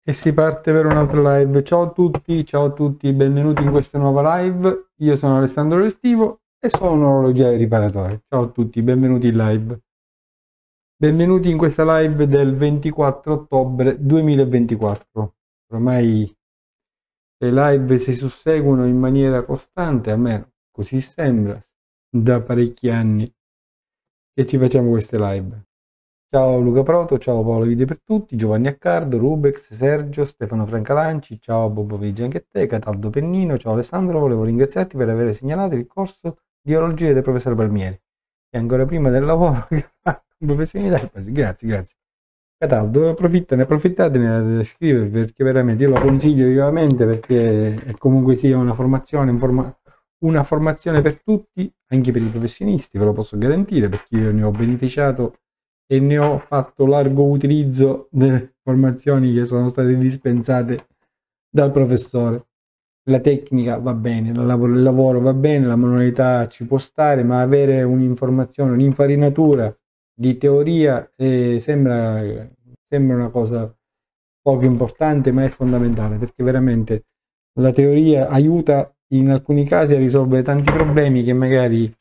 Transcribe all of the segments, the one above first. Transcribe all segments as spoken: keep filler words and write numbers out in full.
E si parte per un'altra live. Ciao a tutti, ciao a tutti, benvenuti in questa nuova live. Io sono Alessandro Restivo e sono un orologiaio riparatore. Ciao a tutti, benvenuti in live. Benvenuti in questa live del ventiquattro ottobre duemilaventiquattro. Ormai le live si susseguono in maniera costante, almeno così sembra, da parecchi anni che ci facciamo queste live. Ciao Luca Proto, ciao Paolo Video per tutti, Giovanni Accardo, Rubex, Sergio, Stefano Francalanci, ciao Bobo Vigi anche a te, Cataldo Pennino, ciao Alessandro, volevo ringraziarti per aver segnalato il corso di orologia del professor Palmieri e ancora prima del lavoro che fa con professionalità, grazie, grazie. Cataldo, approfittane, approfittatene da scrivere perché veramente io lo consiglio vivamente perché comunque sia una formazione, informa una formazione per tutti, anche per i professionisti, ve lo posso garantire perché io ne ho beneficiato e ne ho fatto largo utilizzo delle informazioni che sono state dispensate dal professore. La tecnica va bene, il lavoro, il lavoro va bene, la manualità ci può stare, ma avere un'informazione, un'infarinatura di teoria eh, sembra, sembra una cosa poco importante, ma è fondamentale perché veramente la teoria aiuta in alcuni casi a risolvere tanti problemi che magari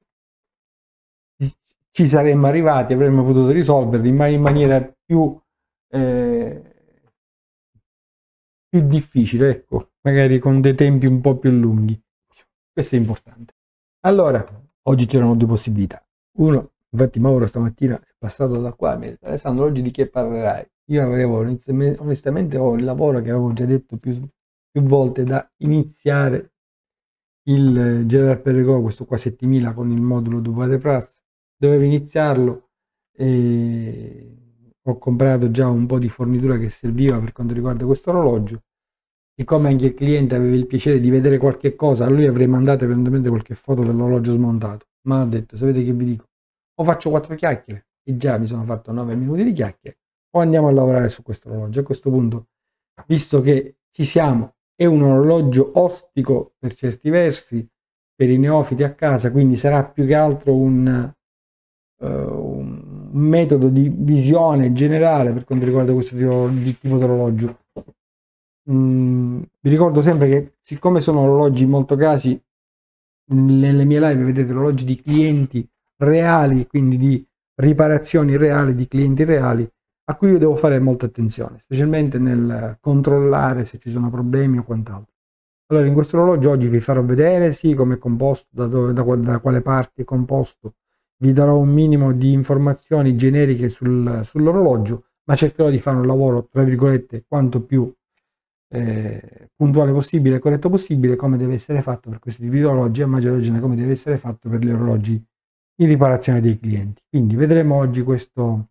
ci saremmo arrivati, avremmo potuto risolverli, ma in maniera più, eh, più difficile, ecco, magari con dei tempi un po' più lunghi. Questo è importante. Allora, oggi c'erano due possibilità. Uno, infatti Mauro stamattina è passato da qua e mi ha detto: Alessandro, oggi di che parlerai? Io avevo, onestamente, ho il lavoro che avevo già detto più, più volte da iniziare il General Perregaux, questo qua settimila con il modulo Dubois de Prats. Dovevo iniziarlo e ho comprato già un po' di fornitura che serviva per quanto riguarda questo orologio. Siccome anche il cliente aveva il piacere di vedere qualche cosa, a lui avrei mandato eventualmente qualche foto dell'orologio smontato, ma ho detto: sapete che vi dico, o faccio quattro chiacchiere e già mi sono fatto nove minuti di chiacchiere, o andiamo a lavorare su questo orologio. A questo punto, visto che ci siamo, è un orologio ostico per certi versi per i neofiti a casa, quindi sarà più che altro un Uh, un metodo di visione generale per quanto riguarda questo tipo di tipo di orologio. Mm, vi ricordo sempre che siccome sono orologi in molti casi, nelle mie live vedete orologi di clienti reali, quindi di riparazioni reali di clienti reali, a cui io devo fare molta attenzione, specialmente nel controllare se ci sono problemi o quant'altro. Allora, in questo orologio oggi vi farò vedere sì come è composto, da, dove, da, da quale parte è composto. Vi darò un minimo di informazioni generiche sul, sull'orologio, ma cercherò di fare un lavoro, tra virgolette, quanto più eh, puntuale possibile e corretto possibile, come deve essere fatto per questi tipi di orologi, a maggior ragione come deve essere fatto per gli orologi in riparazione dei clienti. Quindi vedremo oggi questo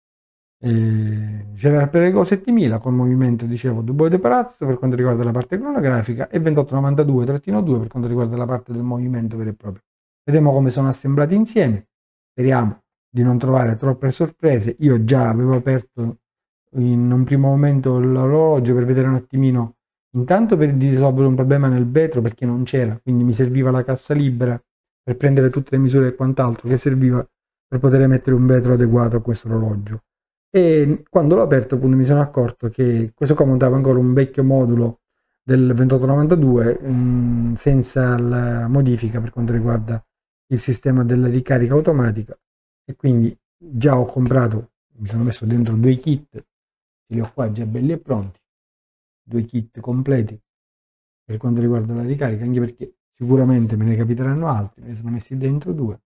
eh, General Perregaux settimila con movimento, dicevo, Dubois de Prats per quanto riguarda la parte cronografica e ventotto novantadue due per quanto riguarda la parte del movimento vero e proprio. Vedremo come sono assemblati insieme. Speriamo di non trovare troppe sorprese. Io già avevo aperto in un primo momento l'orologio per vedere un attimino, intanto per risolvere un problema nel vetro perché non c'era, quindi mi serviva la cassa libera per prendere tutte le misure e quant'altro che serviva per poter mettere un vetro adeguato a questo orologio. E quando l'ho aperto appunto mi sono accorto che questo qua montava ancora un vecchio modulo del ventotto novantadue mh, senza la modifica per quanto riguarda il sistema della ricarica automatica, e quindi già ho comprato, mi sono messo dentro due kit, li ho qua già belli e pronti, due kit completi per quanto riguarda la ricarica, anche perché sicuramente me ne capiteranno altri, me ne sono messi dentro due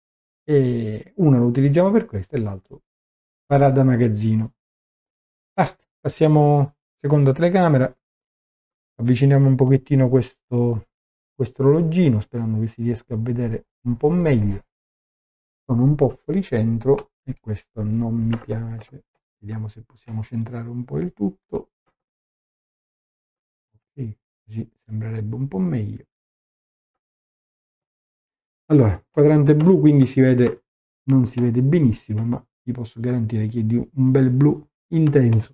e uno lo utilizziamo per questo e l'altro farà da magazzino. Basta, passiamo seconda telecamera, avviciniamo un pochettino questo questo orologino sperando che si riesca a vedere un po' meglio. Sono un po' fuori centro e questo non mi piace. Vediamo se possiamo centrare un po' il tutto. Ok, così sembrerebbe un po' meglio. Allora, quadrante blu, quindi si vede, non si vede benissimo, ma vi posso garantire che è di un bel blu intenso.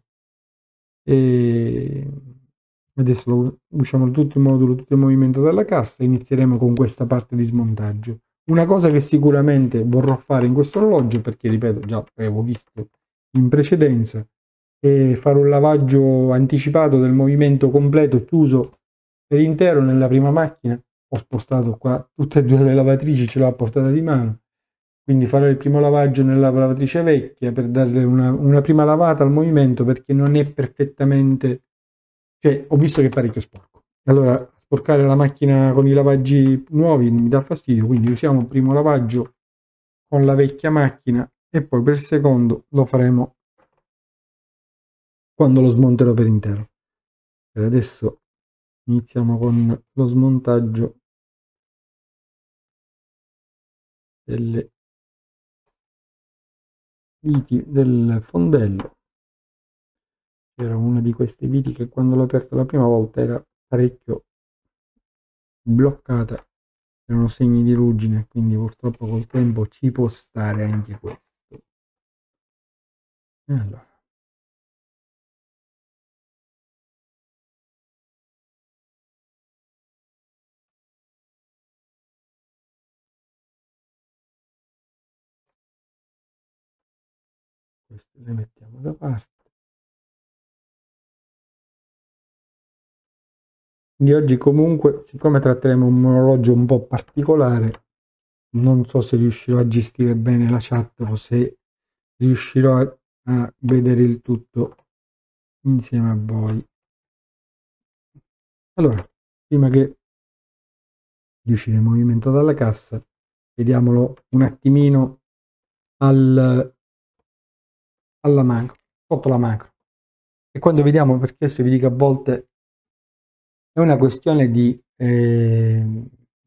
E adesso lo usciamo tutto il modulo, tutto il movimento dalla cassa e inizieremo con questa parte di smontaggio. Una cosa che sicuramente vorrò fare in questo orologio, perché ripeto già avevo visto in precedenza, e fare un lavaggio anticipato del movimento completo chiuso per intero nella prima macchina. Ho spostato qua tutte e due le lavatrici, ce l'ho a portata di mano, quindi farò il primo lavaggio nella lavatrice vecchia per darle una, una prima lavata al movimento, perché non è perfettamente, cioè ho visto che è parecchio sporco. Allora sporcare la macchina con i lavaggi nuovi mi dà fastidio, quindi usiamo il primo lavaggio con la vecchia macchina e poi per il secondo lo faremo quando lo smonterò per intero. Per adesso iniziamo con lo smontaggio delle viti del fondello. Era una di queste viti che quando l'ho aperto la prima volta era parecchio bloccata, erano segni di ruggine, quindi purtroppo col tempo ci può stare anche questo. E allora queste le mettiamo da parte. Quindi oggi comunque, siccome tratteremo un orologio un po' particolare, non so se riuscirò a gestire bene la chat o se riuscirò a, a vedere il tutto insieme a voi. Allora, prima che di uscire il movimento dalla cassa, vediamolo un attimino al, alla macro, sotto la macro. E quando vediamo, perché se vi dico a volte è una questione di, eh,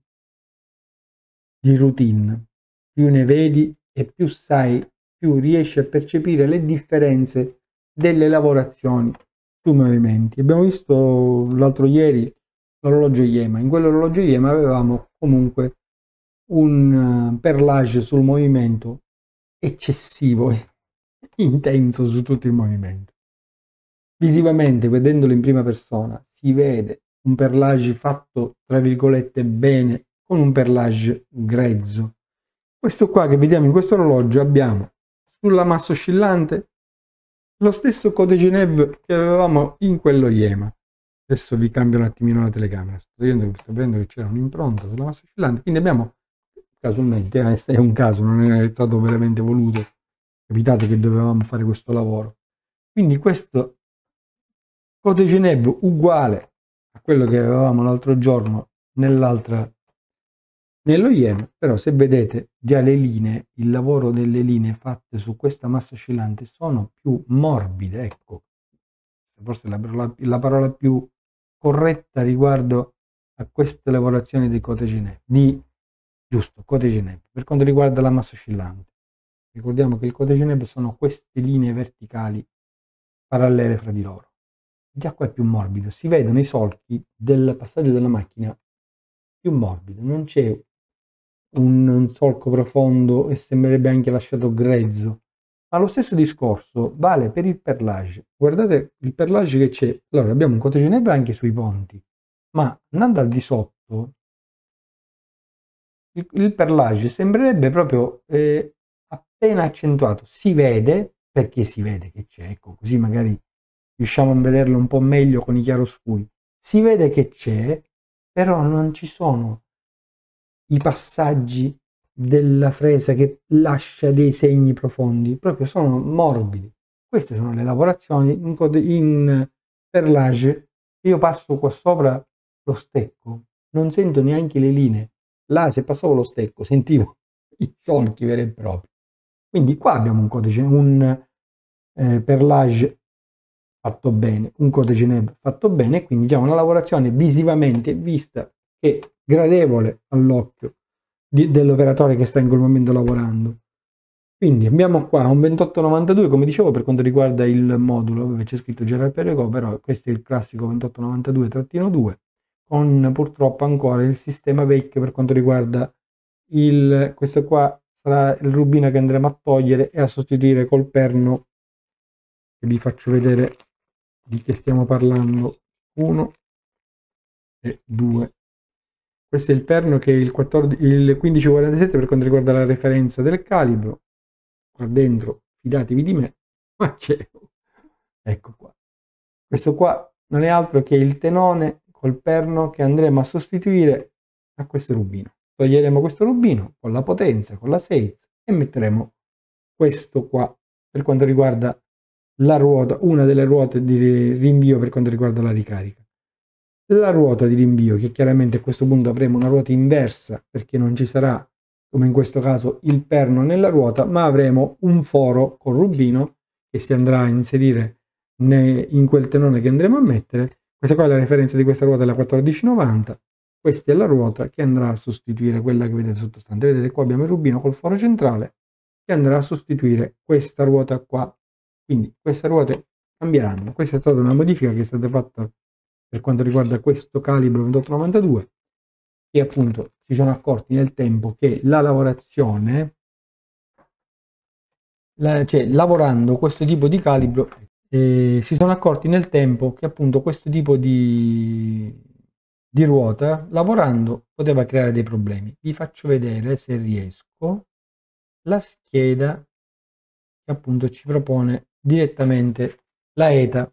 di routine, più ne vedi e più sai, più riesci a percepire le differenze delle lavorazioni sui movimenti. Abbiamo visto l'altro ieri l'orologio Yema, in quell'orologio Yema avevamo comunque un perlage sul movimento eccessivo e intenso su tutto il movimento. Visivamente, vedendolo in prima persona, si vede un perlage fatto tra virgolette bene con un perlage grezzo. Questo qua che vediamo in questo orologio, abbiamo sulla massa oscillante lo stesso Cote Genève che avevamo in quello Yema. Adesso vi cambio un attimino la telecamera, sto vedendo, sto vedendo che c'era un'impronta sulla massa oscillante, quindi abbiamo casualmente, eh, è un caso, non è stato veramente voluto, è capitato che dovevamo fare questo lavoro. Quindi questo Cote Genève uguale a quello che avevamo l'altro giorno nell'altra nello Yema, però se vedete già le linee, il lavoro delle linee fatte su questa massa oscillante sono più morbide, ecco, forse la parola, la parola più corretta riguardo a queste lavorazioni di Cote Genève, di giusto, Cote Genève, per quanto riguarda la massa oscillante. Ricordiamo che il Cote Genève sono queste linee verticali parallele fra di loro. Già qua è più morbido, si vedono i solchi del passaggio della macchina più morbido, non c'è un, un solco profondo e sembrerebbe anche lasciato grezzo. Ma lo stesso discorso vale per il perlage. Guardate il perlage che c'è. Allora abbiamo un Cote Genève anche sui ponti, ma andando al di sotto il, il perlage sembrerebbe proprio eh, appena accentuato. Si vede, perché si vede che c'è, ecco, così magari riusciamo a vederlo un po' meglio con i chiaroscuri. Si vede che c'è, però non ci sono i passaggi della fresa che lascia dei segni profondi, proprio sono morbidi. Queste sono le lavorazioni in, in perlage. Io passo qua sopra lo stecco, non sento neanche le linee. Là se passavo lo stecco sentivo i solchi veri e propri. Quindi qua abbiamo un codice, un eh, perlage fatto bene, un Cote Genève fatto bene, quindi già una lavorazione visivamente vista che è gradevole all'occhio dell'operatore che sta in quel momento lavorando. Quindi abbiamo qua un ventotto novantadue, come dicevo, per quanto riguarda il modulo, dove c'è scritto Gerard Perregaux, però questo è il classico ventotto novantadue due, con purtroppo ancora il sistema vecchio per quanto riguarda il, questo qua sarà il rubino che andremo a togliere e a sostituire col perno, che vi faccio vedere di che stiamo parlando, uno e due. Questo è il perno che è il, quattordici, il quindici quarantasette per quanto riguarda la referenza del calibro. Qua dentro fidatevi di me, ma c'è ecco qua. Questo qua non è altro che il tenone col perno che andremo a sostituire a questo rubino. Toglieremo questo rubino con la potenza, con la seiz e metteremo questo qua per quanto riguarda la ruota, una delle ruote di rinvio per quanto riguarda la ricarica. La ruota di rinvio, che chiaramente a questo punto avremo una ruota inversa perché non ci sarà, come in questo caso, il perno nella ruota, ma avremo un foro con rubino che si andrà a inserire in quel tenone che andremo a mettere. Questa qua è la referenza di questa ruota, è la quattordici novanta. Questa è la ruota che andrà a sostituire quella che vedete sottostante. Vedete qua abbiamo il rubino col foro centrale che andrà a sostituire questa ruota qua. Quindi queste ruote cambieranno. Questa è stata una modifica che è stata fatta per quanto riguarda questo calibro ventotto novantadue, e appunto si sono accorti nel tempo che la lavorazione, la, cioè lavorando questo tipo di calibro, eh, si sono accorti nel tempo che appunto questo tipo di, di ruota lavorando poteva creare dei problemi. Vi faccio vedere, se riesco, la scheda che appunto ci propone direttamente la E T A.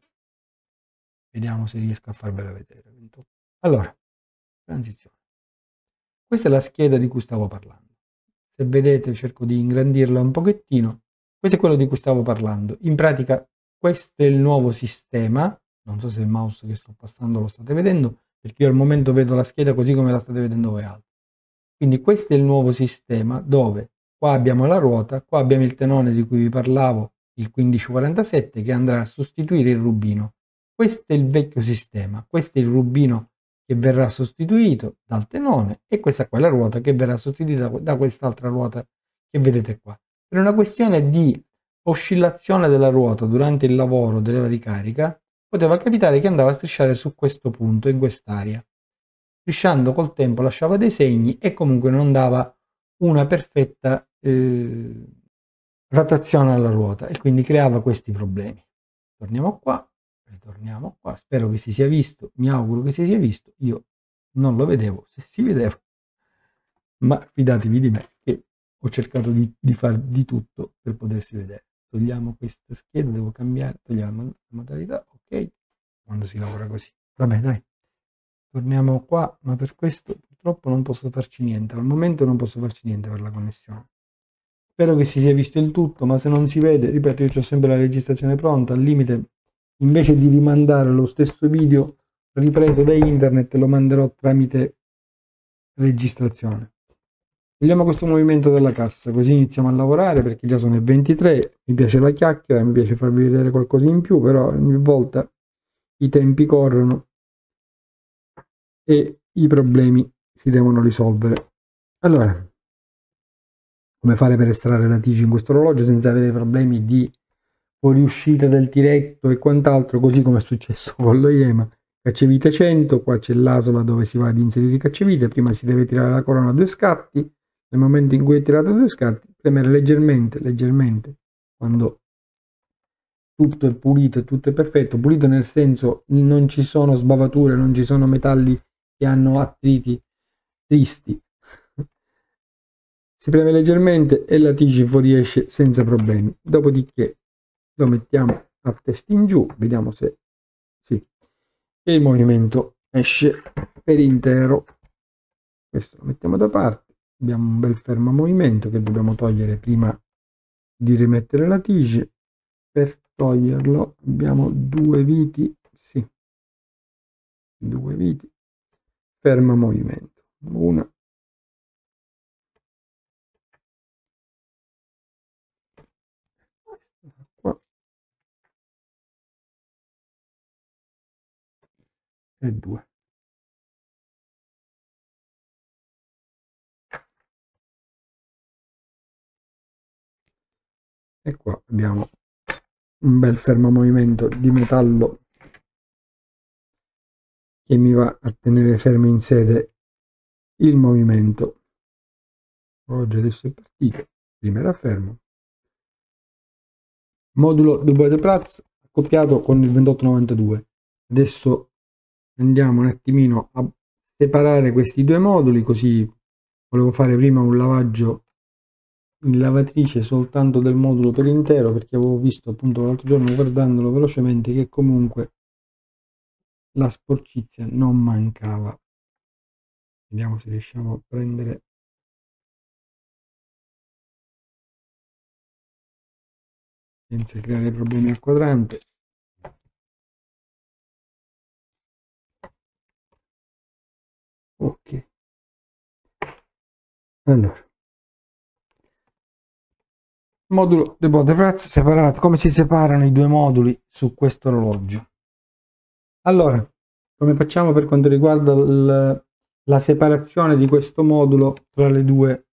Vediamo se riesco a farvela vedere. Allora, transizione. Questa è la scheda di cui stavo parlando. Se vedete, cerco di ingrandirla un pochettino. Questo è quello di cui stavo parlando. In pratica, questo è il nuovo sistema. Non so se il mouse che sto passando lo state vedendo, perché io al momento vedo la scheda così come la state vedendo voi altri. Quindi questo è il nuovo sistema dove qua abbiamo la ruota, qua abbiamo il tenone di cui vi parlavo, il quindici quarantasette, che andrà a sostituire il rubino. Questo è il vecchio sistema, questo è il rubino che verrà sostituito dal tenone e questa qua è la ruota che verrà sostituita da quest'altra ruota che vedete qua. Per una questione di oscillazione della ruota durante il lavoro della ricarica, poteva capitare che andava a strisciare su questo punto, in quest'area. Strisciando col tempo lasciava dei segni e comunque non dava una perfetta eh, rotazione alla ruota e quindi creava questi problemi. Torniamo qua. Ritorniamo qua, spero che si sia visto, mi auguro che si sia visto, io non lo vedevo, se si vedeva, ma fidatevi di me che ho cercato di, di fare di tutto per potersi vedere. Togliamo questa scheda, devo cambiare, togliamo la modalità, ok, quando si lavora così. Vabbè dai, torniamo qua, ma per questo purtroppo non posso farci niente, al momento non posso farci niente per la connessione. Spero che si sia visto il tutto, ma se non si vede, ripeto, io ho sempre la registrazione pronta, al limite invece di rimandare lo stesso video ripreso da internet lo manderò tramite registrazione. Togliamo questo movimento della cassa così iniziamo a lavorare, perché già sono le ventitré, mi piace la chiacchiera, mi piace farvi vedere qualcosa in più, però ogni volta i tempi corrono e i problemi si devono risolvere. Allora, come fare per estrarre la tige in questo orologio senza avere problemi di fuoriuscita del tiretto e quant'altro, così come è successo con lo Yema. Cacciavite cento, qua c'è l'asola dove si va ad inserire i cacciavite, prima si deve tirare la corona a due scatti, nel momento in cui è tirato a due scatti premere leggermente, leggermente, quando tutto è pulito, tutto è perfetto, pulito nel senso non ci sono sbavature, non ci sono metalli che hanno attriti tristi, si preme leggermente e la tige fuoriesce senza problemi. Dopodiché lo mettiamo a testa in giù, vediamo se sì, e il movimento esce per intero. Questo lo mettiamo da parte, abbiamo un bel fermo movimento che dobbiamo togliere prima di rimettere la tige. Per toglierlo abbiamo due viti, sì, due viti, fermo movimento, una qua e due. E qua abbiamo un bel fermo movimento di metallo che mi va a tenere fermo in sede il movimento. Oggi adesso è partito, prima era fermo. Modulo Dubois de Prats accoppiato con il ventotto novantadue. Adesso andiamo un attimino a separare questi due moduli, così volevo fare prima un lavaggio in lavatrice soltanto del modulo per intero, perché avevo visto appunto l'altro giorno guardandolo velocemente che comunque la sporcizia non mancava. Vediamo se riusciamo a prendere senza creare problemi al quadrante. Ok, allora modulo debot de prezzo separato. Come si separano i due moduli su questo orologio? Allora, come facciamo per quanto riguarda il, la separazione di questo modulo tra le due,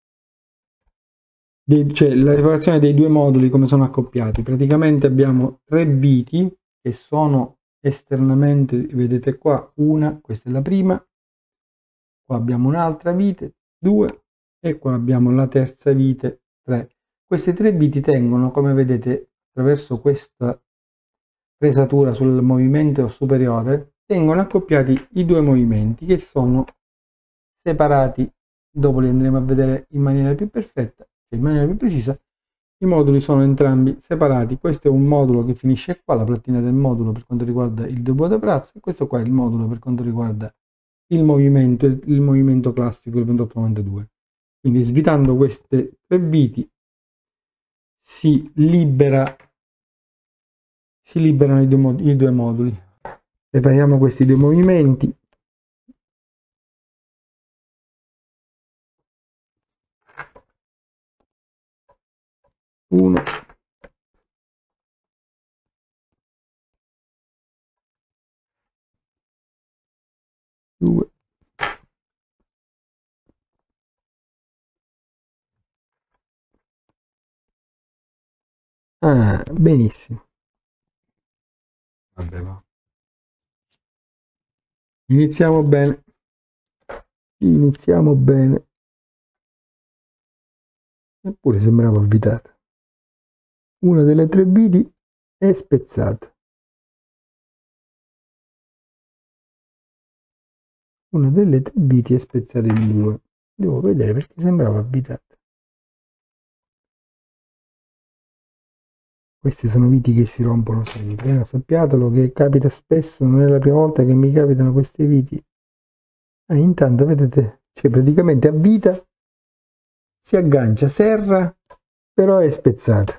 dei, cioè la separazione dei due moduli come sono accoppiati? Praticamente abbiamo tre viti che sono esternamente, vedete qua, una, questa è la prima, qua abbiamo un'altra vite, due, e qua abbiamo la terza vite, tre. Queste tre viti tengono, come vedete, attraverso questa fresatura sul movimento superiore, tengono accoppiati i due movimenti che sono separati. Dopo li andremo a vedere in maniera più perfetta, cioè in maniera più precisa. I moduli sono entrambi separati. Questo è un modulo che finisce qua, la plattina del modulo per quanto riguarda il debot de prezzo, e questo qua è il modulo per quanto riguarda il movimento, il movimento classico, il ventotto novantadue. Quindi svitando queste tre viti si libera si liberano i due, i due moduli. Separiamo questi due movimenti. Uno. Due. Ah, benissimo. Vabbè, va. Iniziamo bene. Iniziamo bene. Eppure sembrava avvitata. Una delle tre viti è spezzata. Una delle tre viti è spezzata in due. Devo vedere perché sembrava avvitata. Questi sono viti che si rompono sempre. Eh? Sappiatelo che capita spesso, non è la prima volta che mi capitano questi viti. Ah, intanto vedete, cioè praticamente a vita si aggancia, serra, però è spezzata.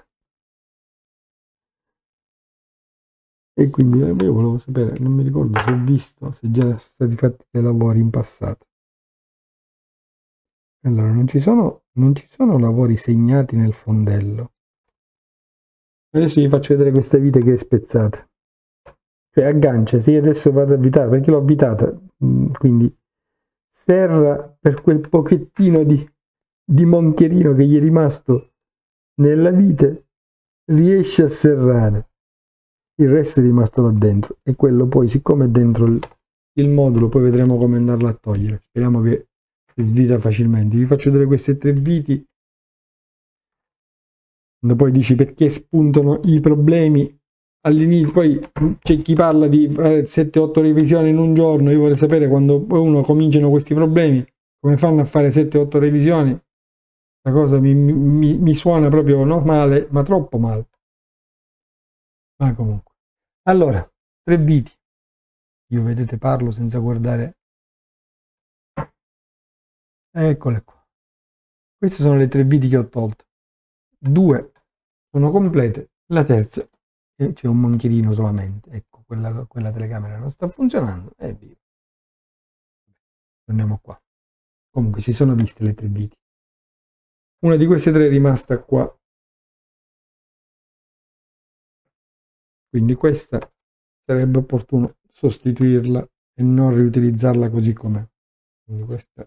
E quindi io volevo sapere, non mi ricordo se ho visto, se già sono stati fatti dei lavori in passato. Allora, non ci sono, non ci sono lavori segnati nel fondello. Adesso vi faccio vedere questa vite che è spezzata. Cioè aggancia, se io adesso vado a avvitare, perché l'ho avvitata, quindi serra per quel pochettino di, di moncherino che gli è rimasto nella vite, riesce a serrare. Il resto è rimasto là dentro, e quello poi, siccome è dentro il, il modulo, poi vedremo come andarlo a togliere. Speriamo che si svita facilmente. Vi faccio vedere queste tre viti. Poi dici perché spuntano i problemi all'inizio, poi c'è chi parla di fare sette otto revisioni in un giorno. Io vorrei sapere, quando uno cominciano questi problemi, come fanno a fare sette otto revisioni. La cosa mi, mi, mi suona proprio no male, ma troppo male. Ma comunque, allora, tre viti. Io vedete parlo senza guardare. Eccole qua. Queste sono le tre viti che ho tolto. Due sono complete, la terza c'è un moncherino solamente. Ecco, quella, quella telecamera non sta funzionando e via. Torniamo qua. Comunque si sono viste le tre viti. Una di queste tre è rimasta qua. Quindi questa sarebbe opportuno sostituirla e non riutilizzarla così com'è. Quindi questa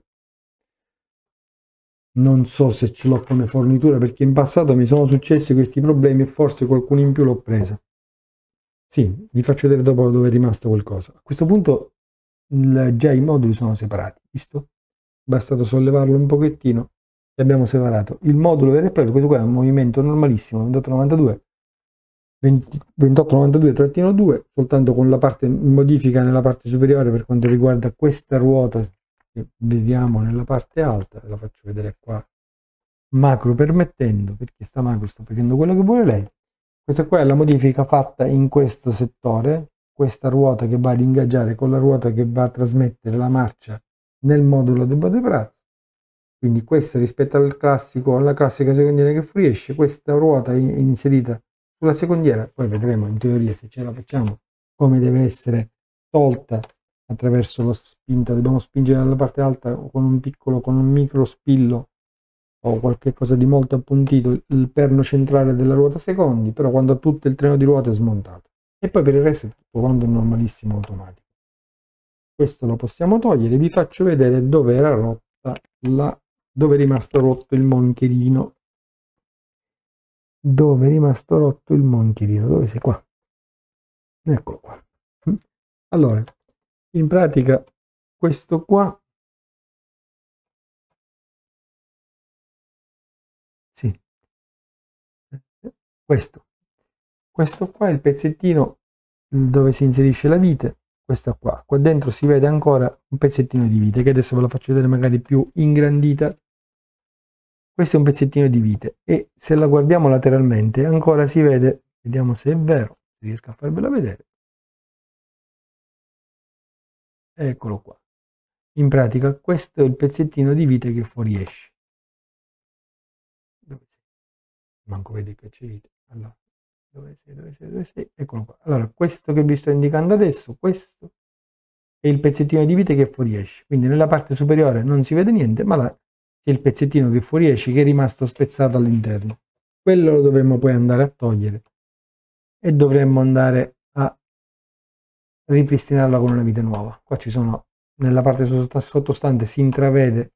non so se ce l'ho come fornitura, perché in passato mi sono successi questi problemi e forse qualcuno in più l'ho presa. Sì, vi faccio vedere dopo dove è rimasto qualcosa. A questo punto il, già i moduli sono separati, visto? Bastato sollevarlo un pochettino e abbiamo separato il modulo vero e proprio. Questo qua è un movimento normalissimo, ventotto novantadue, ventotto novantadue due, soltanto con la parte modifica nella parte superiore per quanto riguarda questa ruota che vediamo nella parte alta. La faccio vedere qua macro permettendo, perché sta macro sta facendo quello che vuole lei. Questa qua è la modifica fatta in questo settore, questa ruota che va ad ingaggiare con la ruota che va a trasmettere la marcia nel modulo di Bodepraz. Quindi questa rispetto al classico, alla classica secondiera che fuoriesce, questa ruota è inserita sulla secondiera, poi vedremo in teoria se ce la facciamo come deve essere tolta attraverso lo spinto, dobbiamo spingere dalla parte alta con un piccolo, con un micro spillo o qualche cosa di molto appuntito il perno centrale della ruota secondi, però quando tutto il treno di ruote è smontato, e poi per il resto è tutto quanto normalissimo automatico. Questo lo possiamo togliere, vi faccio vedere dove era rotta la dove è rimasto rotto il moncherino. Dove è rimasto rotto il moncherino? Dove sei? Qua. Eccolo qua. Allora, in pratica questo qua, sì, questo, questo qua è il pezzettino dove si inserisce la vite, questa qua. Qua dentro si vede ancora un pezzettino di vite, che adesso ve lo faccio vedere magari più ingrandita. Questo è un pezzettino di vite e se la guardiamo lateralmente ancora si vede, vediamo se è vero, riesco a farvela vedere. Eccolo qua. In pratica questo è il pezzettino di vite che fuoriesce. Dove sei? Manco vedi che c'è vite. Allora, dove sei, dove sei, dove sei? Eccolo qua. Allora, questo che vi sto indicando adesso, questo è il pezzettino di vite che fuoriesce. Quindi nella parte superiore non si vede niente, ma là c'è il pezzettino che fuoriesce che è rimasto spezzato all'interno. Quello lo dovremmo poi andare a togliere e dovremmo andare a ripristinarla con una vite nuova. Qua ci sono, nella parte sottostante si intravede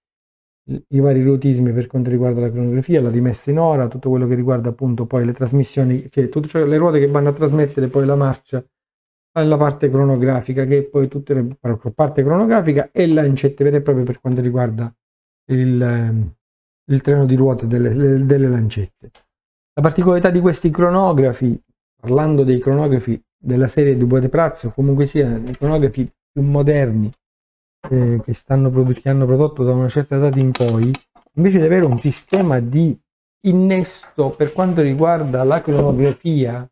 i vari ruotismi per quanto riguarda la cronografia, la rimessa in ora, tutto quello che riguarda appunto poi le trasmissioni, cioè tutte cioè le ruote che vanno a trasmettere poi la marcia alla parte cronografica, che è poi tutte le parte cronografica e lancette vere e proprie per quanto riguarda il, il treno di ruote delle, delle lancette. La particolarità di questi cronografi, parlando dei cronografi della serie di Bodepraz, o comunque sia i cronografi più moderni eh, che, stanno che hanno prodotto da una certa data in poi, invece di avere un sistema di innesto per quanto riguarda la cronografia,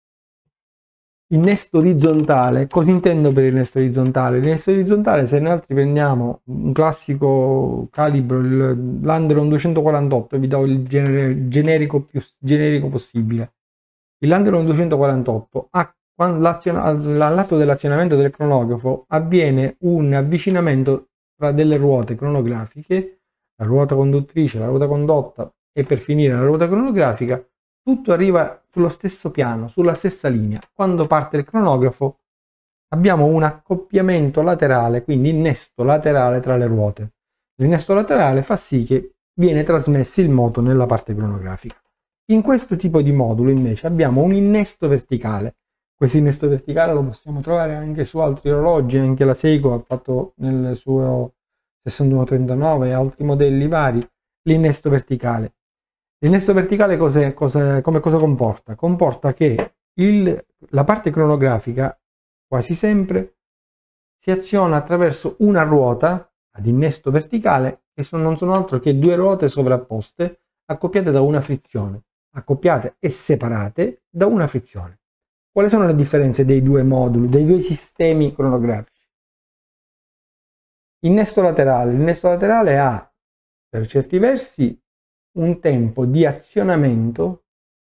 innesto orizzontale. Cosa intendo per innesto orizzontale? L'innesto orizzontale, se noi altri prendiamo un classico calibro, l'Anderon duecentoquarantotto, vi do il genere, generico più generico possibile. Il Landeron duecentoquarantotto ha, all'atto dell'azionamento del cronografo avviene un avvicinamento tra delle ruote cronografiche, la ruota conduttrice, la ruota condotta e per finire la ruota cronografica. Tutto arriva sullo stesso piano, sulla stessa linea. Quando parte il cronografo abbiamo un accoppiamento laterale, quindi innesto laterale tra le ruote. L'innesto laterale fa sì che viene trasmesso il moto nella parte cronografica. In questo tipo di modulo invece abbiamo un innesto verticale. Questo innesto verticale lo possiamo trovare anche su altri orologi, anche la Seiko ha fatto nel suo sessantuno trentanove e altri modelli vari l'innesto verticale. L'innesto verticale cos'è, cos'è, come cosa comporta? Comporta che il, la parte cronografica quasi sempre si aziona attraverso una ruota ad innesto verticale che sono, non sono altro che due ruote sovrapposte accoppiate da una frizione, accoppiate e separate da una frizione. Quali sono le differenze dei due moduli, dei due sistemi cronografici? Innesto laterale. L'innesto laterale ha per certi versi un tempo di azionamento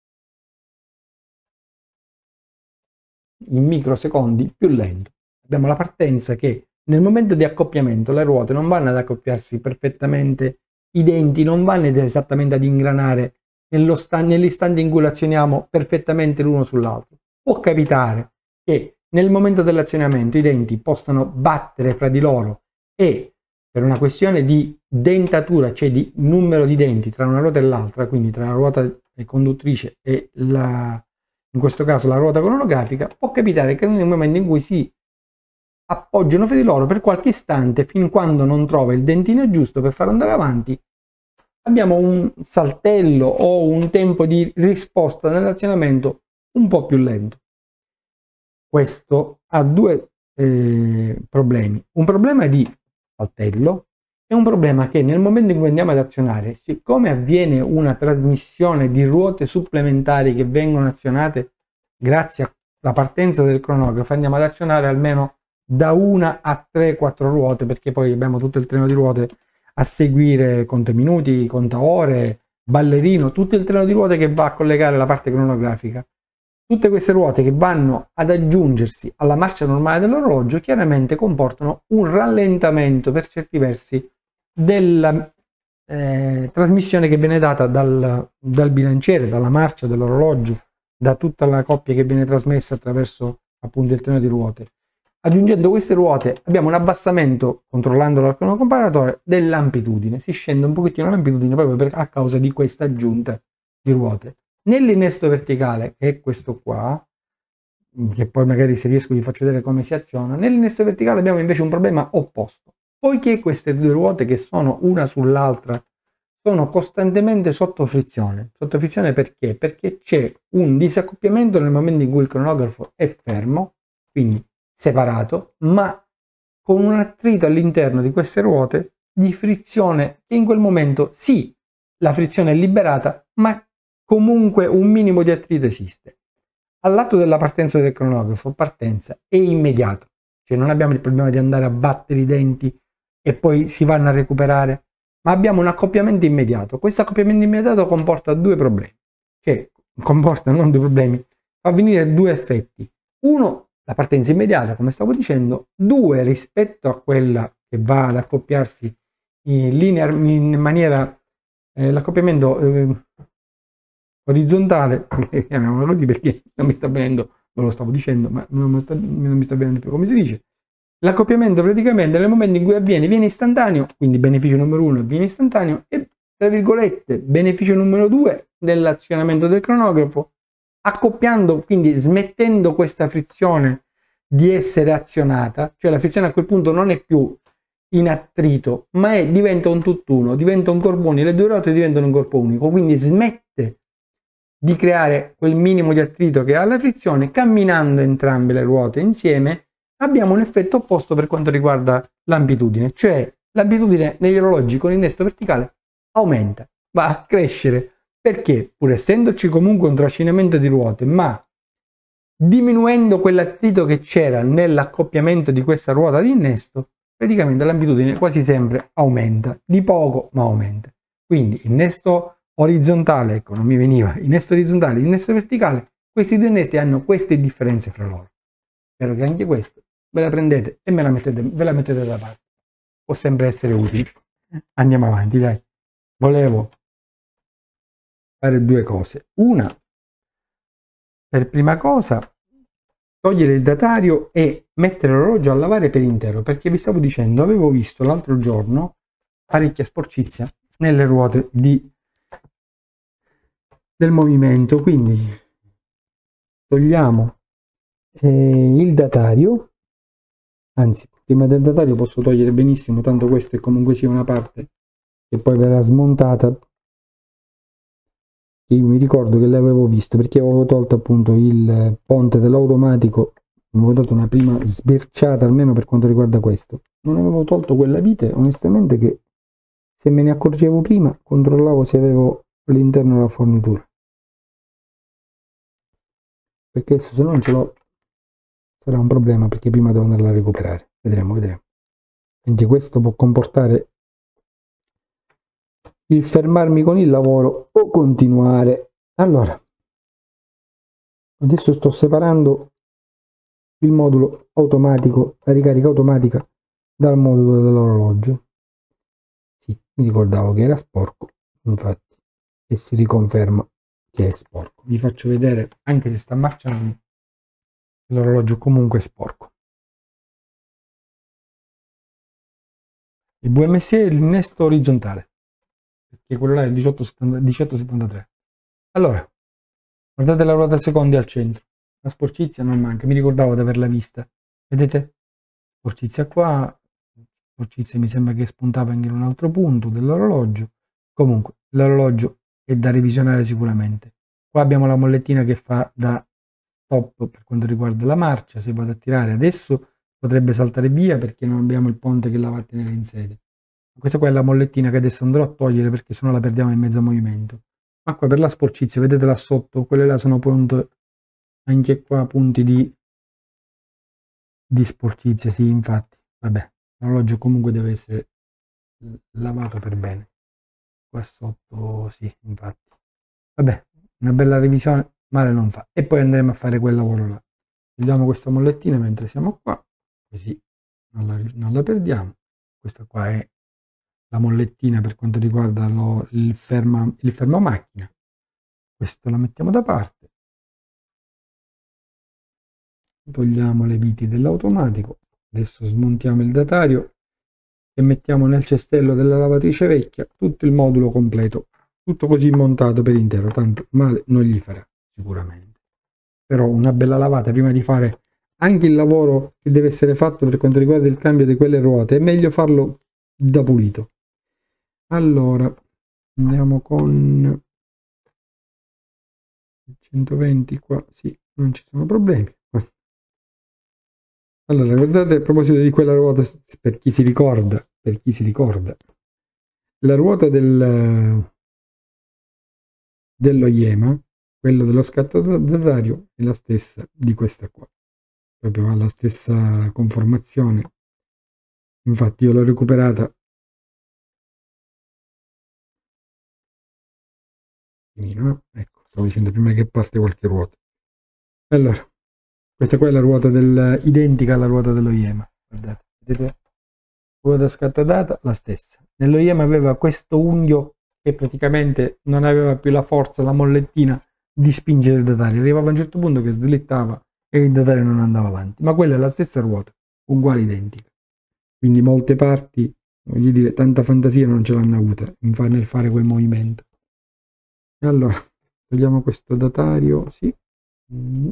in microsecondi più lento. Abbiamo la partenza che nel momento di accoppiamento le ruote non vanno ad accoppiarsi perfettamente, i denti non vanno esattamente ad ingranare nell'istante in cui lo azioniamo perfettamente l'uno sull'altro. Può capitare che nel momento dell'azionamento i denti possano battere fra di loro e per una questione di dentatura, cioè di numero di denti tra una ruota e l'altra, quindi tra la ruota conduttrice e la, in questo caso la ruota cronografica, può capitare che nel momento in cui si appoggiano fra di loro per qualche istante, fin quando non trova il dentino giusto per far andare avanti, abbiamo un saltello o un tempo di risposta nell'azionamento un po' più lento. Questo ha due eh, problemi. Un problema di saltello È un problema che nel momento in cui andiamo ad azionare, siccome avviene una trasmissione di ruote supplementari che vengono azionate grazie alla partenza del cronografo, andiamo ad azionare almeno da una a tre quattro ruote, perché poi abbiamo tutto il treno di ruote a seguire, conta minuti, conta ore, ballerino, tutto il treno di ruote che va a collegare la parte cronografica. Tutte queste ruote che vanno ad aggiungersi alla marcia normale dell'orologio chiaramente comportano un rallentamento per certi versi della eh, trasmissione che viene data dal, dal bilanciere, dalla marcia dell'orologio, da tutta la coppia che viene trasmessa attraverso appunto il treno di ruote. Aggiungendo queste ruote abbiamo un abbassamento, controllando l'arco comparatore, dell'amplitudine. Si scende un pochettino l'amplitudine proprio per, a causa di questa aggiunta di ruote. Nell'innesto verticale, che è questo qua, che poi magari se riesco vi faccio vedere come si aziona, nell'innesto verticale abbiamo invece un problema opposto. Poiché queste due ruote che sono una sull'altra sono costantemente sotto frizione. Sotto frizione perché? Perché c'è un disaccoppiamento nel momento in cui il cronografo è fermo, quindi separato, ma con un attrito all'interno di queste ruote di frizione che in quel momento sì, la frizione è liberata, ma comunque un minimo di attrito esiste. All'atto della partenza del cronografo, partenza è immediato, cioè non abbiamo il problema di andare a battere i denti e poi si vanno a recuperare, ma abbiamo un accoppiamento immediato. Questo accoppiamento immediato comporta due problemi, cioè comporta non due problemi, fa venire due effetti. Uno, la partenza immediata, come stavo dicendo. Due, rispetto a quella che va ad accoppiarsi in linea, in maniera, eh, l'accoppiamento eh, orizzontale, chiamiamolo così perché non mi sta venendo, ve lo stavo dicendo, ma non mi sta, non mi sta venendo più come si dice. L'accoppiamento praticamente nel momento in cui avviene viene istantaneo, quindi beneficio numero uno viene istantaneo, e tra virgolette beneficio numero due dell'azionamento del cronografo, accoppiando, quindi smettendo questa frizione di essere azionata, cioè la frizione a quel punto non è più in attrito, ma è, diventa un tutt'uno, diventa un corpo unico, le due ruote diventano un corpo unico, quindi smette di creare quel minimo di attrito che ha la frizione. Camminando entrambe le ruote insieme abbiamo un effetto opposto per quanto riguarda l'amplitudine, cioè l'amplitudine negli orologi con innesto verticale aumenta, va a crescere, perché pur essendoci comunque un trascinamento di ruote, ma diminuendo quell'attrito che c'era nell'accoppiamento di questa ruota di innesto, praticamente l'amplitudine quasi sempre aumenta, di poco ma aumenta. Quindi innesto orizzontale, ecco non mi veniva, innesto orizzontale, innesto verticale, questi due innesti hanno queste differenze fra loro. Spero che anche questo ve la prendete e me la mettete, ve la mettete da parte. Può sempre essere utile. Andiamo avanti, dai. Volevo fare due cose. Una, per prima cosa, togliere il datario e mettere l'orologio a lavare per intero, perché vi stavo dicendo, avevo visto l'altro giorno parecchia sporcizia nelle ruote di, del movimento, quindi togliamo eh, il datario, anzi prima del datario posso togliere benissimo, tanto questa è comunque sia una parte che poi verrà smontata, che io mi ricordo che l'avevo visto perché avevo tolto appunto il ponte dell'automatico, avevo dato una prima sbirciata almeno per quanto riguarda questo, non avevo tolto quella vite onestamente, che se me ne accorgevo prima controllavo se avevo all'interno della fornitura, perché se non ce l'ho sarà un problema, perché prima devo andarla a recuperare. Vedremo, vedremo. Quindi questo può comportare il fermarmi con il lavoro o continuare. Allora, adesso sto separando il modulo automatico, la ricarica automatica, dal modulo dell'orologio. Sì, mi ricordavo che era sporco, infatti, e si riconferma che è sporco. Vi faccio vedere, anche se sta marciando, l'orologio comunque è sporco. Il V M S è l'innesto orizzontale, perché quello là è il diciotto settantatré. Allora, guardate la ruota secondi al centro, la sporcizia non manca, mi ricordavo di averla vista, vedete? Sporcizia qua, sporcizia mi sembra che spuntava anche in un altro punto dell'orologio. Comunque, l'orologio è da revisionare sicuramente. Qua abbiamo la mollettina che fa da stop per quanto riguarda la marcia, se vado a tirare adesso potrebbe saltare via perché non abbiamo il ponte che la va a tenere in sede, Questa qua è la mollettina che adesso andrò a togliere perché sennò la perdiamo in mezzo a movimento. Ma qua per la sporcizia, vedete là sotto, quelle là sono punti, anche qua punti di, di sporcizia, sì, infatti. Vabbè, l'orologio comunque deve essere lavato per bene. Qua sotto, sì, infatti. Vabbè, una bella revisione, male non fa. E poi andremo a fare quel lavoro là. Vediamo questa mollettina mentre siamo qua, così non la, non la perdiamo. Questa qua è la mollettina per quanto riguarda lo, il, ferma, il fermo macchina. Questo la mettiamo da parte. Togliamo le viti dell'automatico. Adesso smontiamo il datario e mettiamo nel cestello della lavatrice vecchia tutto il modulo completo, tutto così montato per intero, tanto male non gli farà sicuramente. Però una bella lavata prima di fare anche il lavoro che deve essere fatto per quanto riguarda il cambio di quelle ruote, è meglio farlo da pulito. Allora andiamo con centoventi qua, sì, non ci sono problemi. Allora, guardate, a proposito di quella ruota, per chi si ricorda, per chi si ricorda, la ruota del, dello Iema, quello dello scatto datario, è la stessa di questa qua, proprio ha la stessa conformazione. Infatti io l'ho recuperata no? Ecco, stavo dicendo prima che parte qualche ruota. Allora, questa qua è la ruota del, identica alla ruota dello Iema, guardate, vedete? Ruota scattata, la stessa. Nello Iema aveva questo unghio che praticamente non aveva più la forza, la mollettina di spingere il datario. Arrivava a un certo punto che slittava e il datario non andava avanti. Ma quella è la stessa ruota, uguale, identica. Quindi molte parti, voglio dire, tanta fantasia non ce l'hanno avuta nel fare quel movimento. E allora, togliamo questo datario, sì. Mm.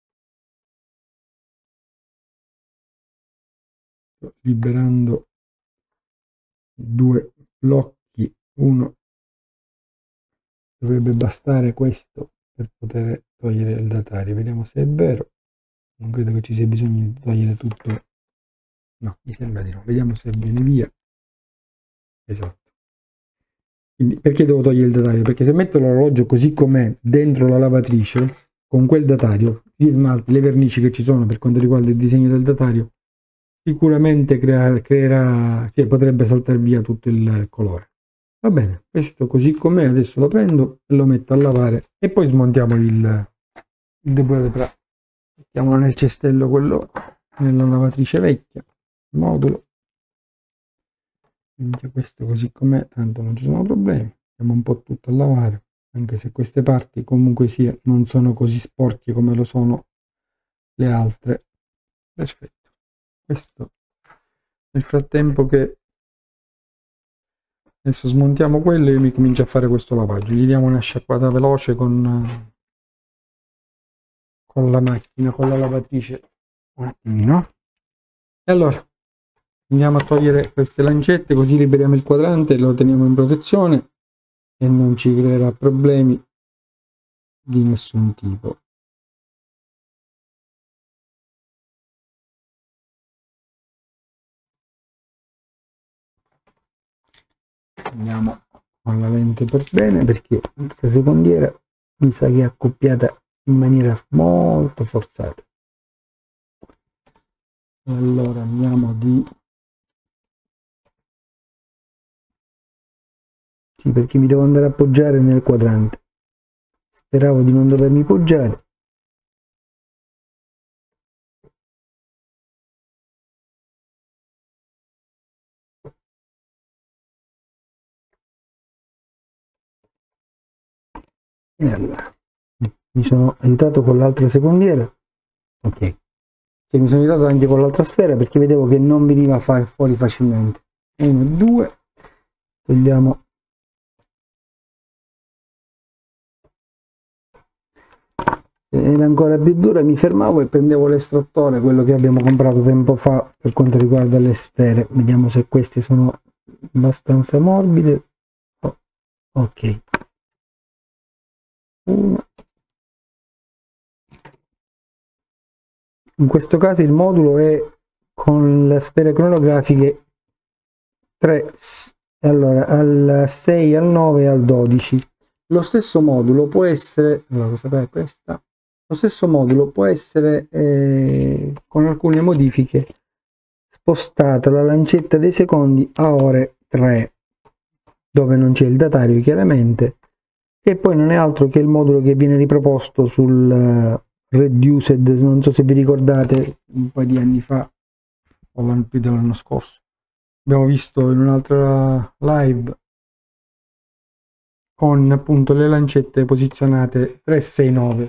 Liberando due blocchi, uno dovrebbe bastare questo per poter togliere il datario. Vediamo se è vero, non credo che ci sia bisogno di togliere tutto, no, mi sembra di no. Vediamo se viene via. Esatto. Quindi perché devo togliere il datario? Perché se metto l'orologio così com'è dentro la lavatrice con quel datario, gli smalti, le vernici che ci sono per quanto riguarda il disegno del datario, sicuramente crea, creerà, cioè potrebbe saltare via tutto il colore. Va bene, questo così com'è adesso lo prendo e lo metto a lavare e poi smontiamo il, il depuratore. Mettiamolo nel cestello, quello nella lavatrice vecchia, modulo. Quindi questo così com'è, tanto non ci sono problemi. Mettiamo un po' tutto a lavare, anche se queste parti comunque sia non sono così sporche come lo sono le altre. Perfetto. Questo nel frattempo che adesso smontiamo quello e io mi comincio a fare questo lavaggio. Gli diamo una sciacquata veloce con, con la macchina, con la lavatrice un attimino. E allora andiamo a togliere queste lancette così liberiamo il quadrante e lo teniamo in protezione e non ci creerà problemi di nessun tipo. Andiamo con la lente per bene perché questa secondiera mi sa che è accoppiata in maniera molto forzata. Allora andiamo di sì, perché mi devo andare a appoggiare nel quadrante. Speravo di non dovermi poggiare. E allora mi sono aiutato con l'altra secondiera, ok, e mi sono aiutato anche con l'altra sfera perché vedevo che non veniva fuori facilmente. Uno e due, togliamo se era ancora più dura mi fermavo e prendevo l'estrattore, quello che abbiamo comprato tempo fa per quanto riguarda le sfere. Vediamo se queste sono abbastanza morbide. Oh, ok, uno. In questo caso il modulo è con le sfere cronografiche tre allora al sei, al nove e al dodici. Lo stesso modulo può essere, allora cosa è questa? Lo stesso modulo può essere eh, con alcune modifiche spostata la lancetta dei secondi a ore tre, dove non c'è il datario chiaramente, che poi non è altro che il modulo che viene riproposto sul uh, Reduced, non so se vi ricordate, un po' di anni fa o l'anno scorso abbiamo visto in un'altra live con appunto le lancette posizionate tre sei nove.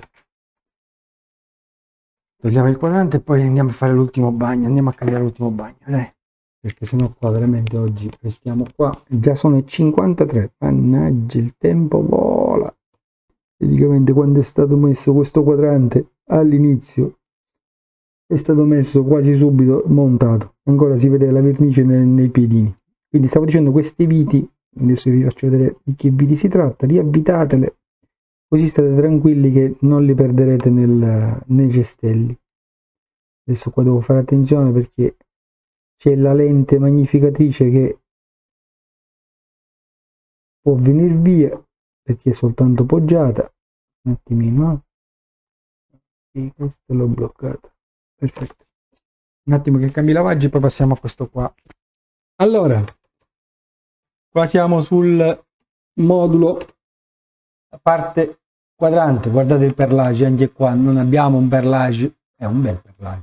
Togliamo il quadrante e poi andiamo a fare l'ultimo bagno, andiamo a cambiare l'ultimo bagno, dai, perché sennò qua veramente oggi restiamo qua, già sono i cinquantatré, mannaggia, il tempo vola. Praticamente quando è stato messo questo quadrante all'inizio è stato messo quasi subito montato, ancora si vede la vernice nei, nei piedini. Quindi stavo dicendo, queste viti, adesso vi faccio vedere di che viti si tratta, riavvitatele, così state tranquilli che non li perderete nel, nei cestelli. Adesso qua devo fare attenzione perché c'è la lente magnificatrice che può venire via perché è soltanto poggiata. Un attimino, e questo l'ho bloccata, perfetto. Un attimo che cambi lavaggi e poi passiamo a questo qua. Allora, qua siamo sul modulo parte quadrante, guardate il perlage, anche qua non abbiamo un perlage, è un bel perlage.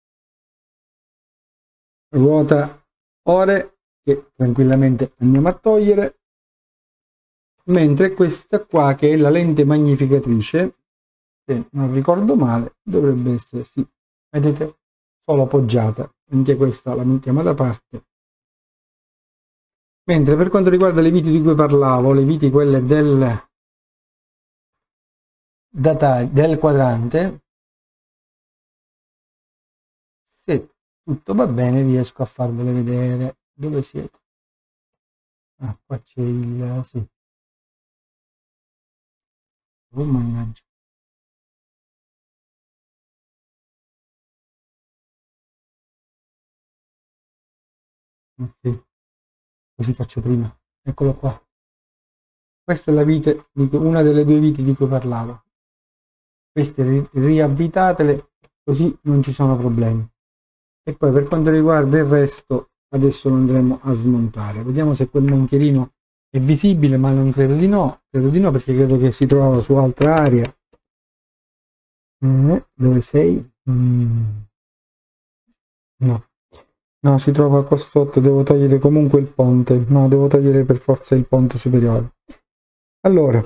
Ruota ore che tranquillamente andiamo a togliere, mentre questa qua che è la lente magnificatrice, se non ricordo male dovrebbe essere, sì, vedete, solo appoggiata, anche questa la mettiamo da parte. Mentre per quanto riguarda le viti di cui parlavo, le viti quelle del data del quadrante, se tutto va bene riesco a farvele vedere. Dove siete? Ah, qua c'è il, sì. Oh mannaggia. Sì. Così faccio prima. Eccolo qua. Questa è la vite, una delle due viti di cui parlavo. Queste riavvitatele, così non ci sono problemi. E poi per quanto riguarda il resto, adesso lo andremo a smontare. Vediamo se quel moncherino è visibile, ma non credo di no. Credo di no perché credo che si trovava su altra area. Eh, dove sei? Mm. No. No, si trova qua sotto, devo togliere comunque il ponte. No, devo togliere per forza il ponte superiore. Allora,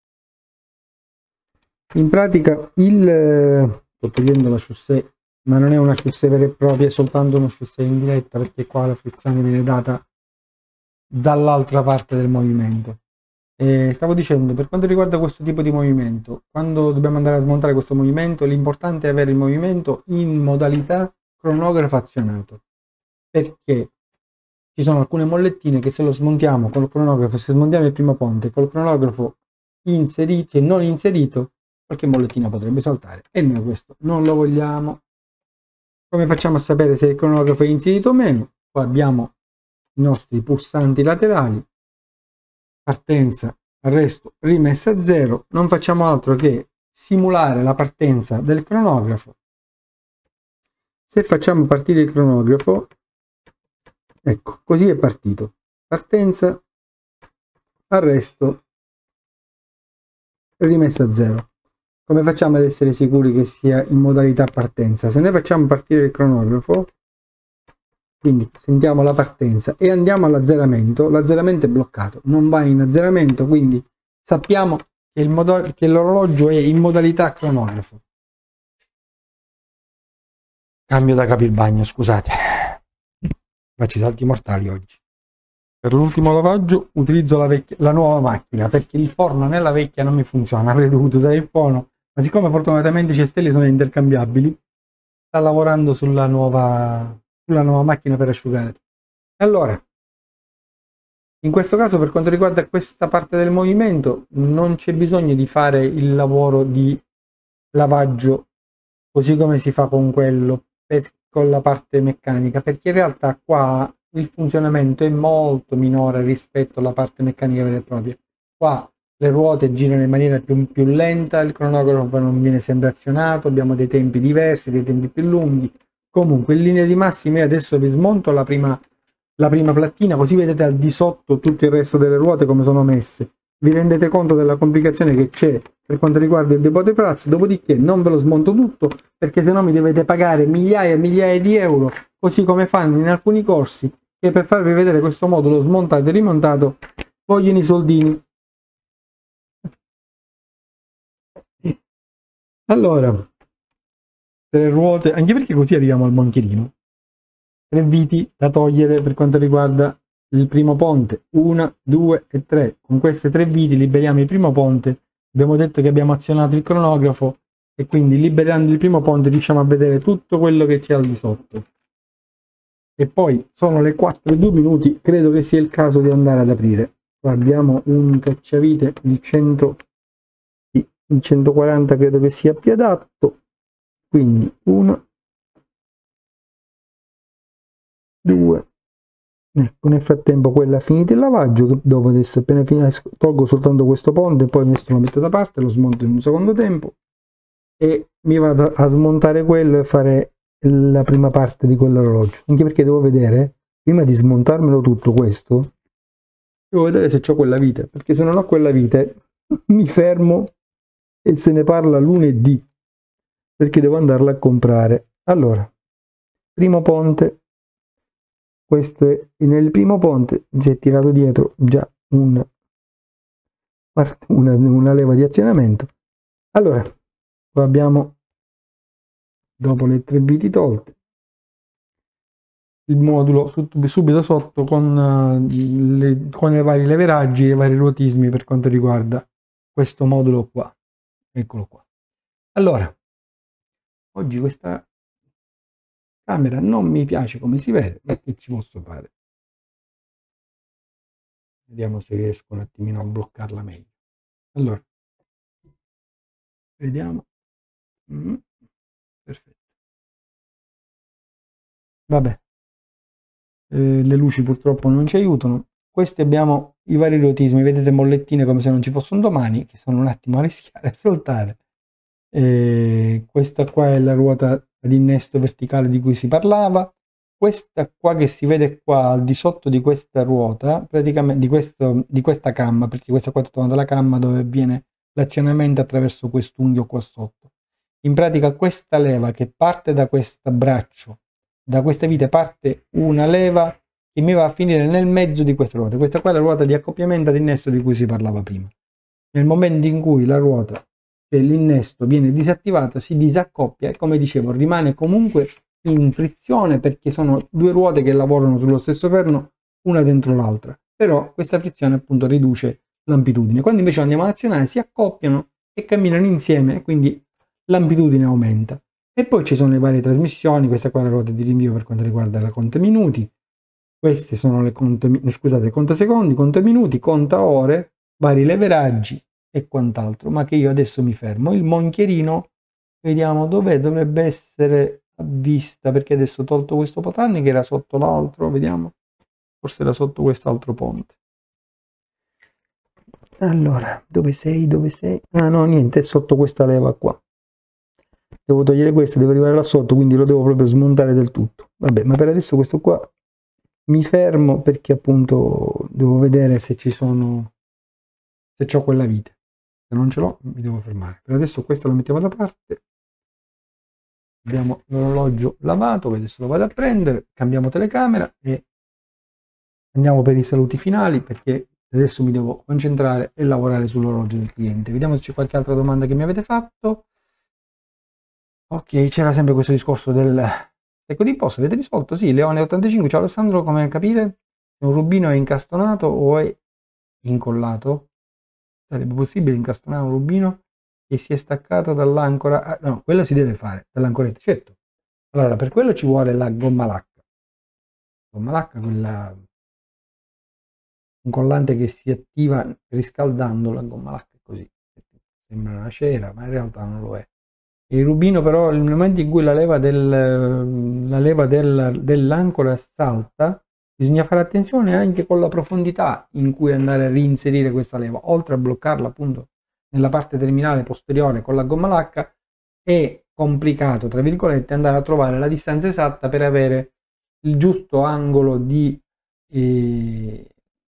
in pratica il... sto togliendo la chaussée, ma non è una chaussée vera e propria, è soltanto una chaussée in diretta, perché qua la frizione viene data dall'altra parte del movimento. E stavo dicendo, per quanto riguarda questo tipo di movimento, quando dobbiamo andare a smontare questo movimento, l'importante è avere il movimento in modalità cronografo azionato, perché ci sono alcune mollettine che se lo smontiamo col cronografo, se smontiamo il primo ponte col cronografo inserito e non inserito, qualche mollettina potrebbe saltare e noi questo non lo vogliamo. Come facciamo a sapere se il cronografo è inserito o meno? Qua abbiamo i nostri pulsanti laterali, partenza, arresto, rimessa a zero. Non facciamo altro che simulare la partenza del cronografo. Se facciamo partire il cronografo, ecco, così è partito. Partenza, arresto, rimessa a zero. Come facciamo ad essere sicuri che sia in modalità partenza? Se noi facciamo partire il cronografo, quindi sentiamo la partenza e andiamo all'azzeramento, l'azzeramento è bloccato, non va in azzeramento, quindi sappiamo che l'orologio è in modalità cronografo. Cambio da capilbagno, scusate, faccio i salti mortali oggi. Per l'ultimo lavaggio utilizzo la, vecchia, la nuova macchina, perché il forno nella vecchia non mi funziona, avrei dovuto usare il forno, ma siccome fortunatamente i cestelli sono intercambiabili, sta lavorando sulla nuova, sulla nuova macchina per asciugare. Allora, in questo caso per quanto riguarda questa parte del movimento non c'è bisogno di fare il lavoro di lavaggio così come si fa con quello, per, con la parte meccanica, perché in realtà qua il funzionamento è molto minore rispetto alla parte meccanica vera e propria. Qua le ruote girano in maniera più, più lenta, il cronografo non viene sempre azionato, abbiamo dei tempi diversi, dei tempi più lunghi. Comunque in linea di massima io adesso vi smonto la prima, la prima plattina, così vedete al di sotto tutto il resto delle ruote come sono messe. Vi rendete conto della complicazione che c'è per quanto riguarda il depot prezzo, dopodiché non ve lo smonto tutto perché sennò mi dovete pagare migliaia e migliaia di euro, così come fanno in alcuni corsi, che per farvi vedere questo modulo smontato e rimontato vogliono i soldini. Allora, tre ruote, anche perché così arriviamo al monchierino. Tre viti da togliere per quanto riguarda il primo ponte, una, due e tre. Con queste tre viti liberiamo il primo ponte. Abbiamo detto che abbiamo azionato il cronografo e quindi liberando il primo ponte riusciamo a vedere tutto quello che c'è al di sotto. E poi sono le quattro e due minuti, credo che sia il caso di andare ad aprire. Qua abbiamo un cacciavite, il cento, il centoquaranta credo che sia più adatto, quindi uno, due. Ecco, nel frattempo quella ha finito il lavaggio, che dopo adesso appena finisco tolgo soltanto questo ponte, poi questo lo metto da parte, lo smonto in un secondo tempo e mi vado a smontare quello e fare la prima parte di quell'orologio, anche perché devo vedere, prima di smontarmelo tutto questo, devo vedere se ho quella vite, perché se non ho quella vite mi fermo e se ne parla lunedì, perché devo andarla a comprare. Allora, primo ponte. Questo è nel primo ponte, si è tirato dietro già un, una, una leva di azionamento. Allora, qua abbiamo, dopo le tre viti tolte, il modulo subito sotto con, uh, le, con i vari leveraggi e i vari ruotismi per quanto riguarda questo modulo qua. Eccolo qua. Allora, oggi questa camera non mi piace come si vede, ma che ci posso fare? Vediamo se riesco un attimino a bloccarla meglio. Allora, vediamo. Mm, perfetto. Vabbè, eh, le luci purtroppo non ci aiutano. Questi abbiamo i vari ruotismi, vedete mollettine come se non ci fossero un domani, che sono un attimo a rischiare e soltare. Eh, questa qua è la ruota ad innesto verticale di cui si parlava. Questa qua che si vede qua al di sotto di questa ruota, praticamente di, questo, di questa camma, perché questa qua è trovata la camma dove avviene l'azionamento attraverso quest'unghio qua sotto. In pratica questa leva che parte da questo braccio, da queste vite parte una leva che mi va a finire nel mezzo di queste ruote. Questa qua è la ruota di accoppiamento ad innesto di cui si parlava prima. Nel momento in cui la ruota, cioè l'innesto, viene disattivata, si disaccoppia e, come dicevo, rimane comunque in frizione perché sono due ruote che lavorano sullo stesso perno, una dentro l'altra. Però questa frizione appunto riduce l'amplitudine. Quando invece andiamo ad azionare si accoppiano e camminano insieme e quindi l'amplitudine aumenta. E poi ci sono le varie trasmissioni, questa qua è la ruota di rinvio per quanto riguarda la conta minuti, queste sono le conta, scusate, conta secondi, conta minuti, conta ore, vari leveraggi e quant'altro, ma che io adesso mi fermo. Il monchierino, vediamo dov'è, dovrebbe essere a vista, perché adesso ho tolto questo potranne che era sotto l'altro, vediamo, forse era sotto quest'altro ponte. Allora, dove sei, dove sei? Ah no, niente, è sotto questa leva qua. Devo togliere questo, devo arrivare là sotto, quindi lo devo proprio smontare del tutto. Vabbè, ma per adesso questo qua mi fermo perché appunto devo vedere se ci sono, se ho quella vite. Se non ce l'ho mi devo fermare. Per adesso questo lo mettiamo da parte. Abbiamo l'orologio lavato, adesso lo vado a prendere, cambiamo telecamera e andiamo per i saluti finali perché adesso mi devo concentrare e lavorare sull'orologio del cliente. Vediamo se c'è qualche altra domanda che mi avete fatto. Ok, c'era sempre questo discorso del secco di imposta, avete risolto? Sì, Leone ottantacinque, ciao Alessandro, come capire se un rubino è incastonato o è incollato? Sarebbe possibile incastonare un rubino che si è staccato dall'ancora? Ah, no, quello si deve fare, dall'ancoretta, certo. Allora, per quello ci vuole la gomma lacca. Gomma lacca, quella... un collante che si attiva riscaldando la gomma lacca, così. Sembra una cera, ma in realtà non lo è. Il rubino però nel momento in cui la leva, del, la leva del, dell'ancora salta, Bisogna fare attenzione anche con la profondità in cui andare a reinserire questa leva, oltre a bloccarla appunto nella parte terminale posteriore con la gomma lacca. È complicato, tra virgolette, andare a trovare la distanza esatta per avere il giusto angolo di eh,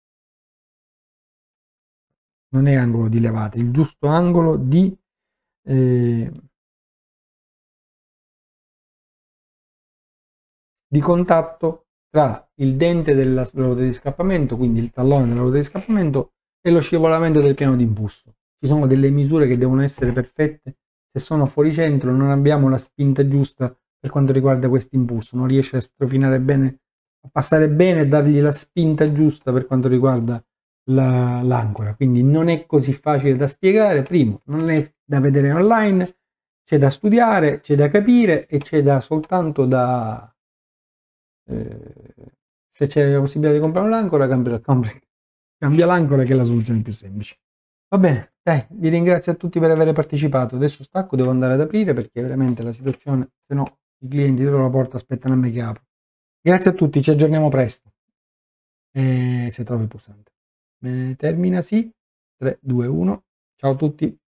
non è angolo di levata, il giusto angolo di eh, di contatto tra il dente della ruota di scappamento, quindi il tallone della ruota di scappamento, e lo scivolamento del piano di impulso. Ci sono delle misure che devono essere perfette. Se sono fuori centro non abbiamo la spinta giusta per quanto riguarda questo impulso, non riesce a strofinare bene, a passare bene e dargli la spinta giusta per quanto riguarda la, l'ancora. Quindi non è così facile da spiegare. Primo, non è da vedere online, c'è da studiare, c'è da capire e c'è da soltanto da eh, se c'è la possibilità di comprare un'ancora, cambia, cambia, cambia l'ancora, che è la soluzione più semplice. Va bene, dai, vi ringrazio a tutti per aver partecipato. Adesso stacco, devo andare ad aprire perché veramente la situazione, se no i clienti dietro la porta aspettano a me che apro. Grazie a tutti, ci aggiorniamo presto. E se trovo il pulsante. Bene, termina, sì. tre, due, uno. Ciao a tutti.